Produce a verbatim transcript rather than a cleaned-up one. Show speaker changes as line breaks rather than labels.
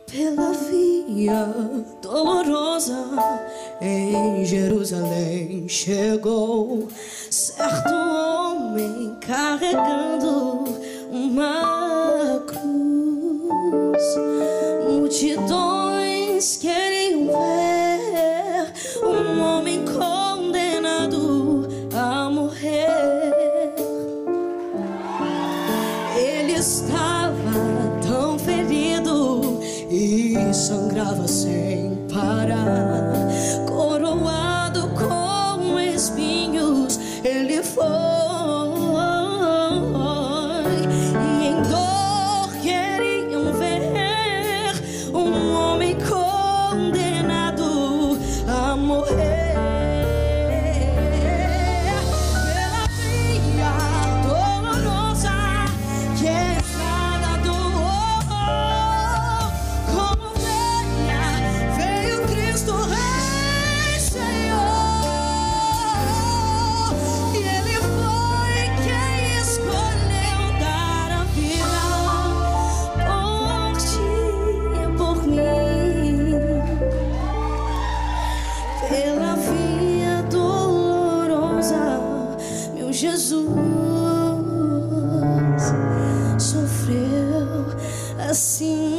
Pela via dolorosa em Jerusalém chegou certo homem carregando uma cruz. Multidões queriam ver um homem condenado a morrer. Ele estava tão ferido e sangrava sem parar, coroado com espinhos. Ele foi, e em dor queriam ver um homem condenado a morrer. Pela via dolorosa que a estrada do pela via dolorosa, meu Jesus sofreu assim.